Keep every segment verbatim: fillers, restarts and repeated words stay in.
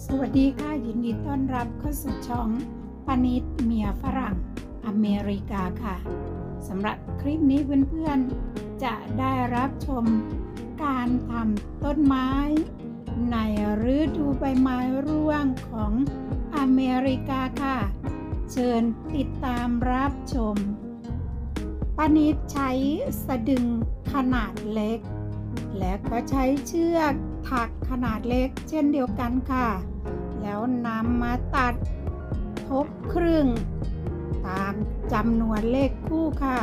สวัสดีค่ะยินดีต้อนรับเข้าสู่ช่องปานิชเมียฝรั่งอเมริกาค่ะสำหรับคลิปนี้เพื่อนๆจะได้รับชมการทำต้นไม้ในฤดูใบไม้ร่วงของอเมริกาค่ะเชิญติดตามรับชมปานิชใช้สะดึงขนาดเล็กและก็ใช้เชือกถักขนาดเล็กเช่นเดียวกันค่ะแล้วนำมาตัดทบครึ่งตามจำนวนเลขคู่ค่ะ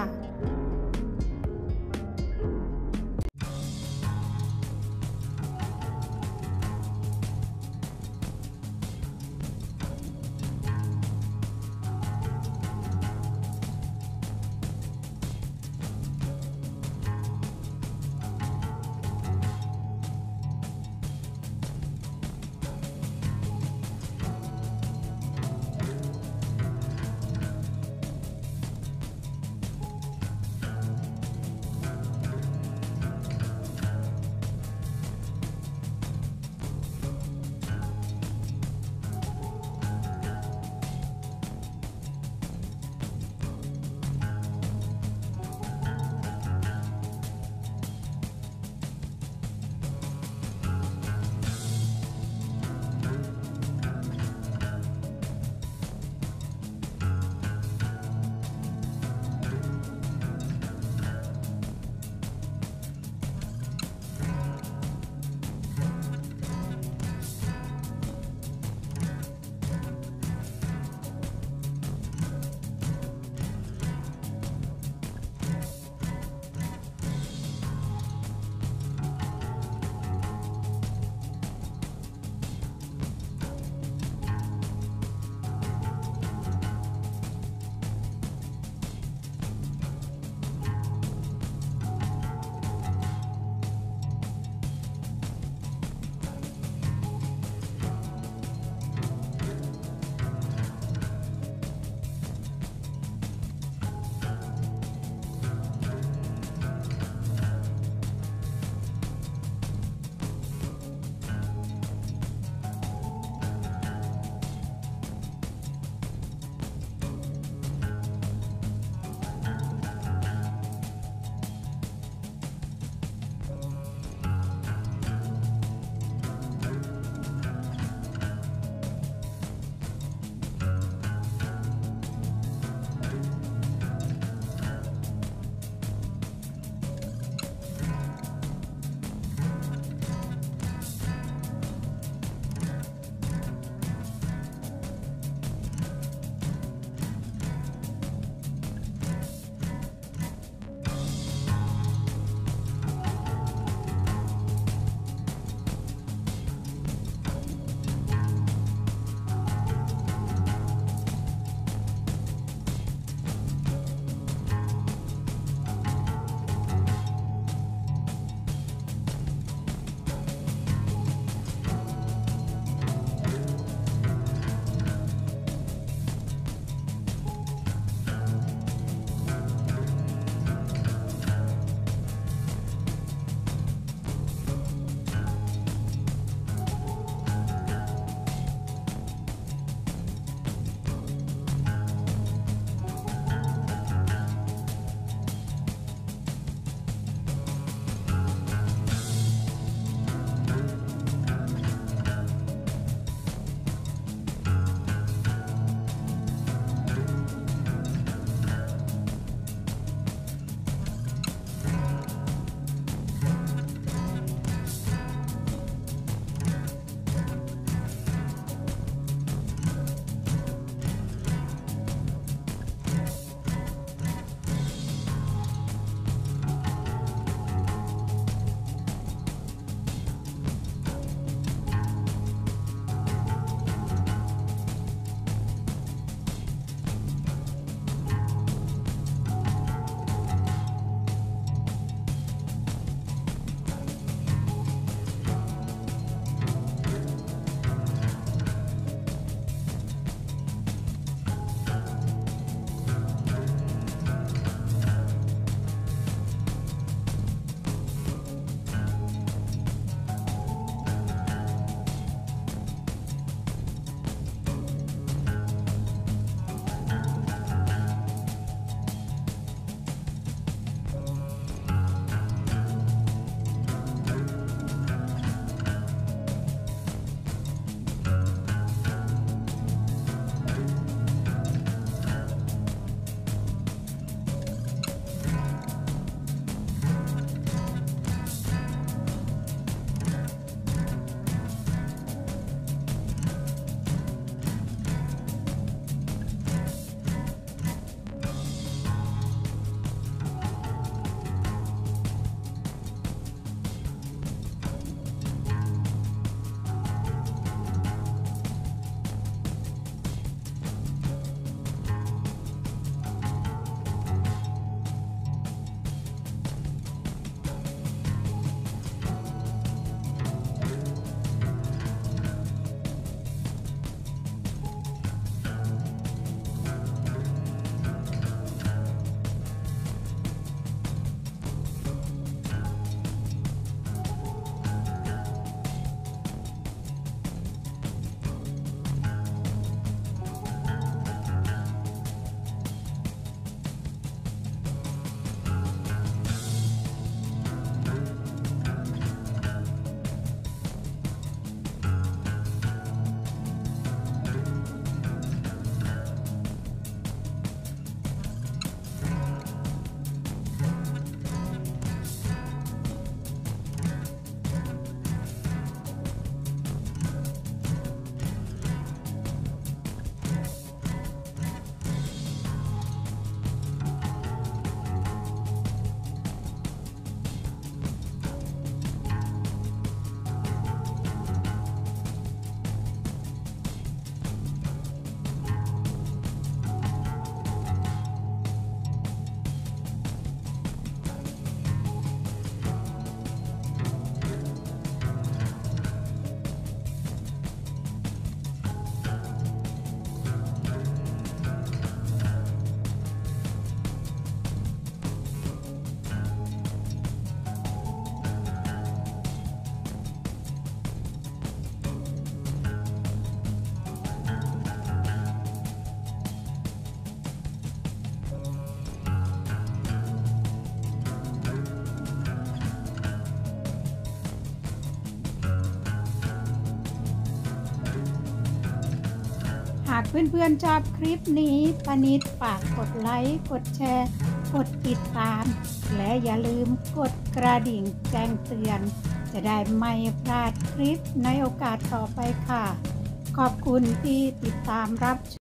ากเพื่อนๆชอบคลิปนี้ปานิดฝากกดไลค์กดแชร์กดติดตามและอย่าลืมกดกระดิ่งแจ้งเตือนจะได้ไม่พลาดคลิปในโอกาสต่อไปค่ะขอบคุณที่ติดตามรับ